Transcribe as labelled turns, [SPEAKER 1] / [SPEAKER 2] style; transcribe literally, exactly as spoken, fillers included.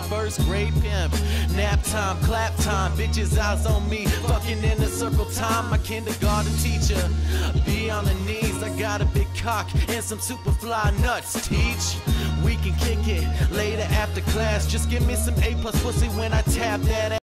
[SPEAKER 1] first grade pimp. Nap time, clap time, bitches eyes on me, fucking in a circle time. My kindergarten teacher, be on the knees. I got a big cock and some super fly nuts. Teach, we can kick it later after class. Just give me some A plus pussy when I tap that ass.